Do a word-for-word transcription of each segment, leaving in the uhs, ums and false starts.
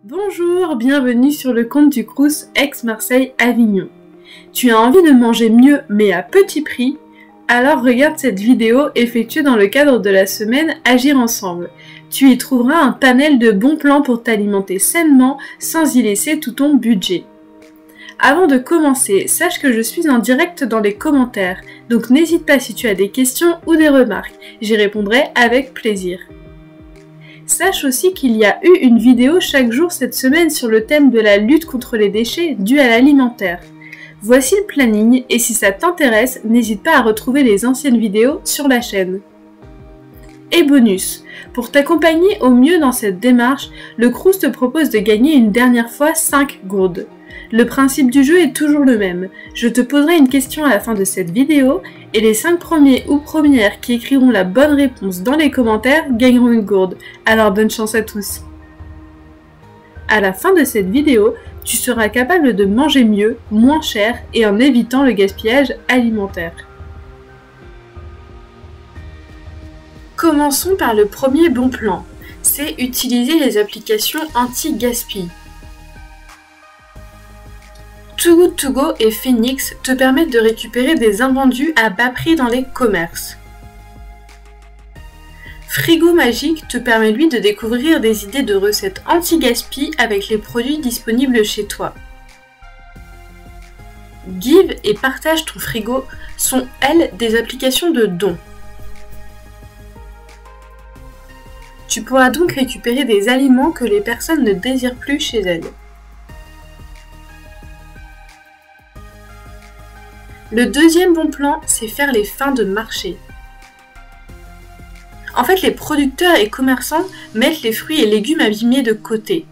Bonjour, bienvenue sur le compte du Crous Aix-Marseille-Avignon. Tu as envie de manger mieux mais à petit prix? Alors regarde cette vidéo effectuée dans le cadre de la semaine Agir ensemble. Tu y trouveras un panel de bons plans pour t'alimenter sainement sans y laisser tout ton budget. Avant de commencer, sache que je suis en direct dans les commentaires, donc n'hésite pas si tu as des questions ou des remarques, j'y répondrai avec plaisir. Sache aussi qu'il y a eu une vidéo chaque jour cette semaine sur le thème de la lutte contre les déchets dus à l'alimentaire. Voici le planning et si ça t'intéresse, n'hésite pas à retrouver les anciennes vidéos sur la chaîne. Et bonus, pour t'accompagner au mieux dans cette démarche, le Crous te propose de gagner une dernière fois cinq gourdes. Le principe du jeu est toujours le même. Je te poserai une question à la fin de cette vidéo et les cinq premiers ou premières qui écriront la bonne réponse dans les commentaires gagneront une gourde. Alors bonne chance à tous. À la fin de cette vidéo, tu seras capable de manger mieux, moins cher et en évitant le gaspillage alimentaire. Commençons par le premier bon plan. C'est utiliser les applications anti-gaspi. Too Good To Go et Phoenix te permettent de récupérer des invendus à bas prix dans les commerces. Frigo Magique te permet lui de découvrir des idées de recettes anti-gaspi avec les produits disponibles chez toi. Give et Partage ton frigo sont, elles, des applications de dons. Tu pourras donc récupérer des aliments que les personnes ne désirent plus chez elles. Le deuxième bon plan, c'est faire les fins de marché. En fait, les producteurs et commerçants mettent les fruits et légumes abîmés de côté.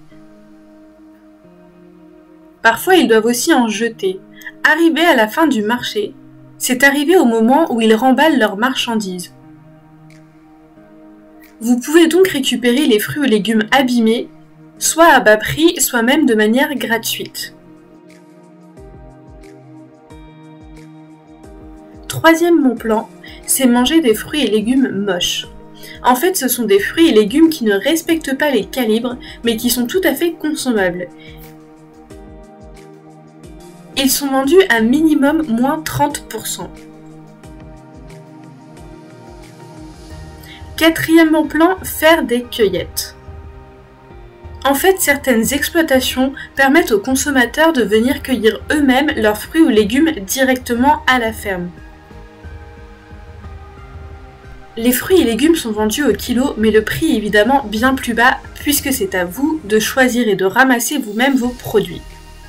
Parfois, ils doivent aussi en jeter. Arriver à la fin du marché, c'est arriver au moment où ils remballent leurs marchandises. Vous pouvez donc récupérer les fruits et légumes abîmés, soit à bas prix, soit même de manière gratuite. Troisième bon plan, c'est manger des fruits et légumes moches. En fait, ce sont des fruits et légumes qui ne respectent pas les calibres, mais qui sont tout à fait consommables. Ils sont vendus à minimum moins trente pour cent. Quatrième bon plan, faire des cueillettes. En fait, certaines exploitations permettent aux consommateurs de venir cueillir eux-mêmes leurs fruits ou légumes directement à la ferme. Les fruits et légumes sont vendus au kilo, mais le prix est évidemment bien plus bas puisque c'est à vous de choisir et de ramasser vous-même vos produits.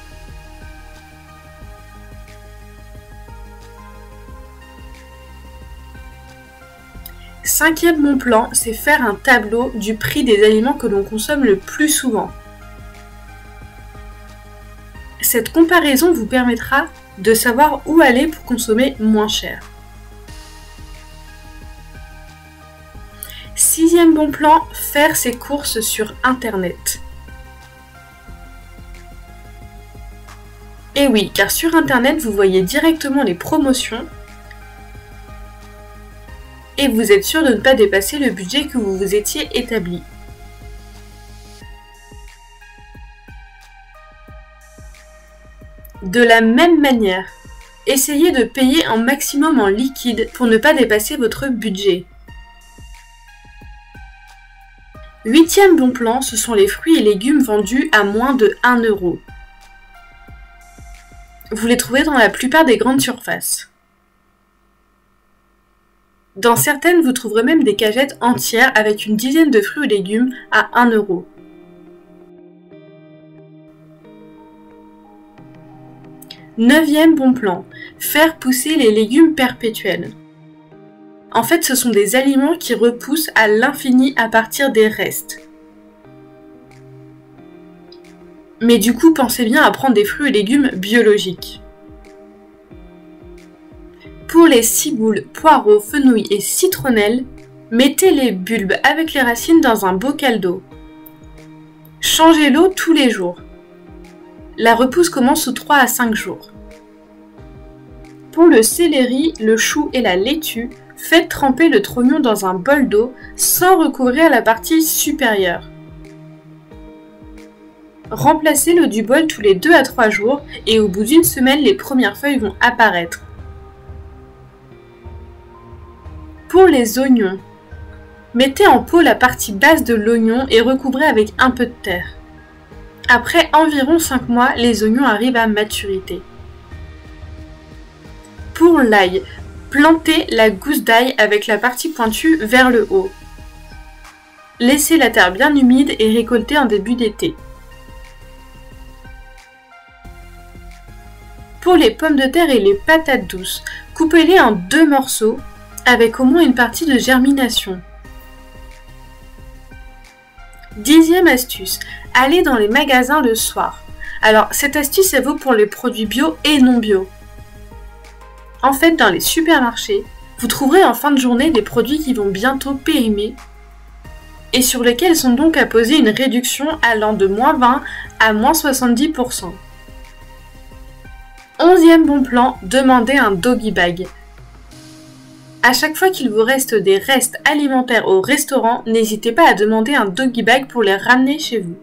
Cinquième bon plan, c'est faire un tableau du prix des aliments que l'on consomme le plus souvent. Cette comparaison vous permettra de savoir où aller pour consommer moins cher. Sixième bon plan, faire ses courses sur Internet. Et oui, car sur Internet, vous voyez directement les promotions et vous êtes sûr de ne pas dépasser le budget que vous vous étiez établi. De la même manière, essayez de payer un maximum en liquide pour ne pas dépasser votre budget. Huitième bon plan, ce sont les fruits et légumes vendus à moins de un euro. Vous les trouvez dans la plupart des grandes surfaces. Dans certaines, vous trouverez même des cagettes entières avec une dizaine de fruits et légumes à un euro. Neuvième bon plan, faire pousser les légumes perpétuels. En fait, ce sont des aliments qui repoussent à l'infini à partir des restes. Mais du coup, pensez bien à prendre des fruits et légumes biologiques. Pour les ciboules, poireaux, fenouils et citronnelles, mettez les bulbes avec les racines dans un bocal d'eau. Changez l'eau tous les jours. La repousse commence sous trois à cinq jours. Pour le céleri, le chou et la laitue, faites tremper le trognon dans un bol d'eau sans recouvrir la partie supérieure. Remplacez l'eau du bol tous les deux à trois jours et au bout d'une semaine, les premières feuilles vont apparaître. Pour les oignons, mettez en pot la partie basse de l'oignon et recouvrez avec un peu de terre. Après environ cinq mois, les oignons arrivent à maturité. Pour l'ail, plantez la gousse d'ail avec la partie pointue vers le haut. Laissez la terre bien humide et récoltez en début d'été. Pour les pommes de terre et les patates douces, coupez-les en deux morceaux avec au moins une partie de germination. Dixième astuce, allez dans les magasins le soir. Alors cette astuce elle vaut pour les produits bio et non bio. En fait, dans les supermarchés, vous trouverez en fin de journée des produits qui vont bientôt périmer et sur lesquels sont donc apposés une réduction allant de moins vingt à moins soixante-dix pour cent. Onzième bon plan, demandez un doggy bag. À chaque fois qu'il vous reste des restes alimentaires au restaurant, n'hésitez pas à demander un doggy bag pour les ramener chez vous.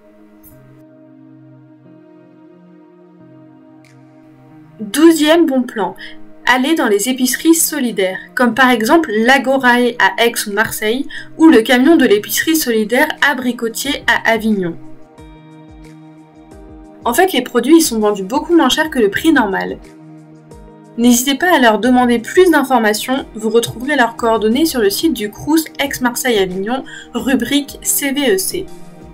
Douzième bon plan, allez dans les épiceries solidaires, comme par exemple l'Agorae à Aix ou Marseille, ou le camion de l'épicerie solidaire Abricotier à Avignon. En fait, les produits ils sont vendus beaucoup moins cher que le prix normal. N'hésitez pas à leur demander plus d'informations, vous retrouverez leurs coordonnées sur le site du Crous Aix-Marseille-Avignon, rubrique C V E C.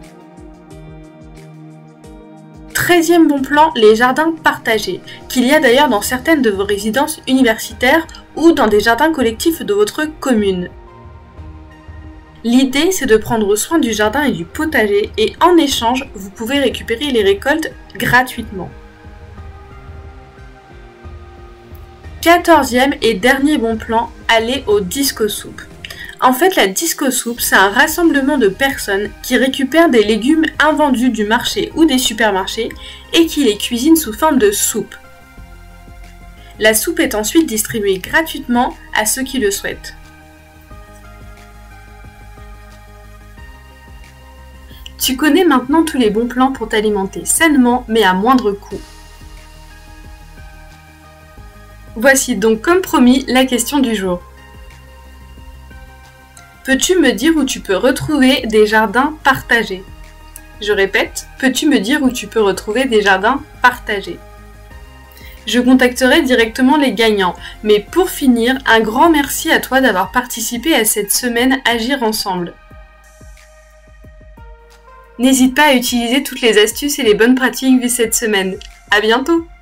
treizième bon plan, les jardins partagés, qu'il y a d'ailleurs dans certaines de vos résidences universitaires ou dans des jardins collectifs de votre commune. L'idée, c'est de prendre soin du jardin et du potager et en échange, vous pouvez récupérer les récoltes gratuitement. quatorzième et dernier bon plan, allez au disco soup. En fait, la disco soup, c'est un rassemblement de personnes qui récupèrent des légumes invendus du marché ou des supermarchés et qui les cuisinent sous forme de soupe. La soupe est ensuite distribuée gratuitement à ceux qui le souhaitent. Tu connais maintenant tous les bons plans pour t'alimenter sainement mais à moindre coût. Voici donc comme promis la question du jour. Peux-tu me dire où tu peux retrouver des jardins partagés? Je répète, peux-tu me dire où tu peux retrouver des jardins partagés? Je contacterai directement les gagnants, mais pour finir, un grand merci à toi d'avoir participé à cette semaine Agir ensemble. N'hésite pas à utiliser toutes les astuces et les bonnes pratiques vues cette semaine. À bientôt!